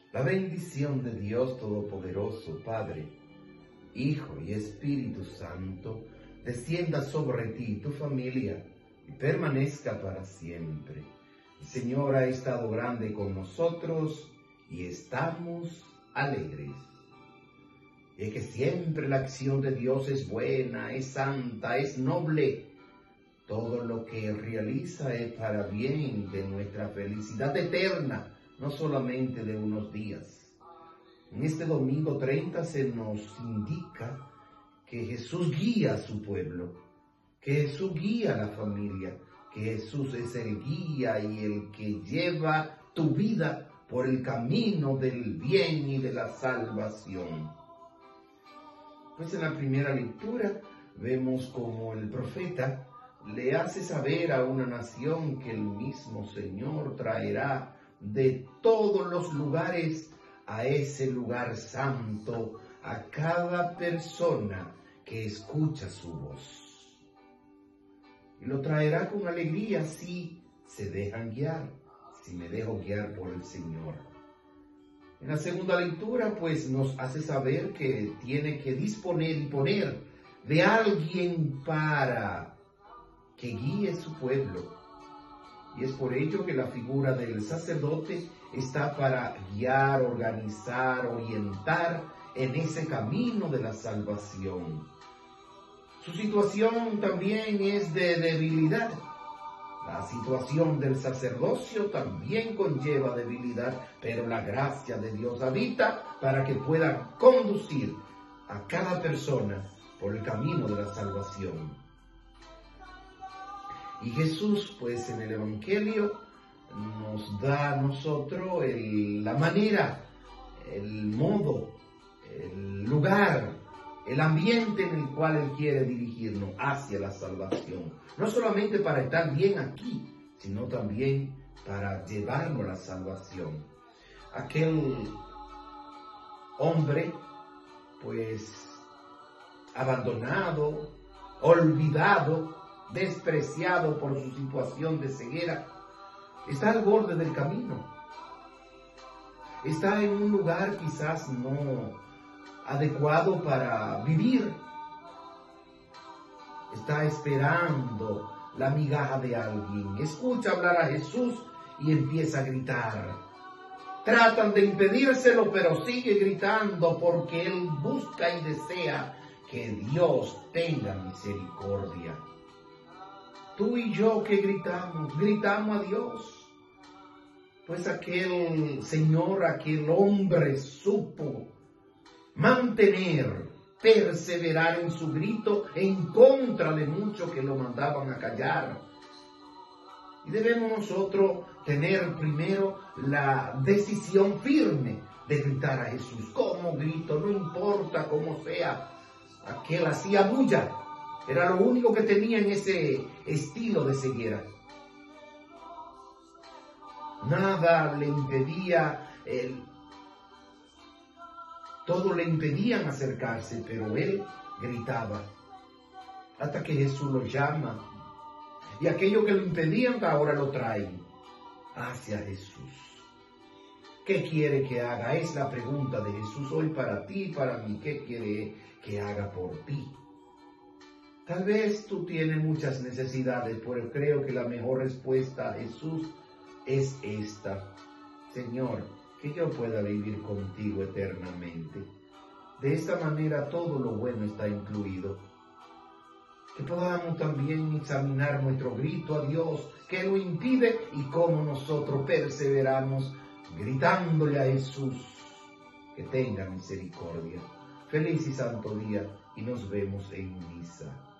La bendición de Dios Todopoderoso, Padre, Hijo y Espíritu Santo, descienda sobre ti y tu familia y permanezca para siempre. El Señor ha estado grande con nosotros y estamos alegres. Y es que siempre la acción de Dios es buena, es santa, es noble. Todo lo que realiza es para bien de nuestra felicidad eterna, no solamente de unos días. En este domingo 30 se nos indica que Jesús guía a su pueblo, que Jesús guía a la familia, que Jesús es el guía y el que lleva tu vida por el camino del bien y de la salvación. Pues en la primera lectura vemos como el profeta le hace saber a una nación que el mismo Señor traerá de todos los lugares a ese lugar santo, a cada persona que escucha su voz. Y lo traerá con alegría si se dejan guiar, si me dejo guiar por el Señor. En la segunda lectura, pues, nos hace saber que tiene que disponer y poner de alguien para que guíe su pueblo. Y es por ello que la figura del sacerdote está para guiar, organizar, orientar en ese camino de la salvación. Su situación también es de debilidad. La situación del sacerdocio también conlleva debilidad, pero la gracia de Dios habita para que pueda conducir a cada persona por el camino de la salvación. Y Jesús, pues en el Evangelio, nos da a nosotros la manera, el modo, el lugar, el ambiente en el cual Él quiere dirigirnos hacia la salvación. No solamente para estar bien aquí, sino también para llevarnos a la salvación. Aquel hombre, pues, abandonado, olvidado, despreciado por su situación de ceguera, está al borde del camino. Está en un lugar quizás no adecuado para vivir. Está esperando la migaja de alguien. Escucha hablar a Jesús y empieza a gritar. Tratan de impedírselo, pero sigue gritando porque él busca y desea que Dios tenga misericordia. Tú y yo que gritamos a Dios. Pues aquel Señor, aquel hombre supo mantener, perseverar en su grito en contra de muchos que lo mandaban a callar. Y debemos nosotros tener primero la decisión firme de gritar a Jesús. ¿Cómo grito? No importa cómo sea. Aquel hacía bulla. Era lo único que tenía en ese estilo de ceguera. Nada le impedía, todo le impedían acercarse, pero él gritaba. Hasta que Jesús lo llama. Y aquello que lo impedían ahora lo traen hacia Jesús. ¿Qué quiere que haga? Es la pregunta de Jesús hoy para ti y para mí. ¿Qué quiere que haga por ti? Tal vez tú tienes muchas necesidades, pero creo que la mejor respuesta a Jesús es esta. Señor, que yo pueda vivir contigo eternamente. De esta manera todo lo bueno está incluido. Que podamos también examinar nuestro grito a Dios, que lo impide y cómo nosotros perseveramos gritándole a Jesús que tenga misericordia. Feliz y santo día y nos vemos en misa.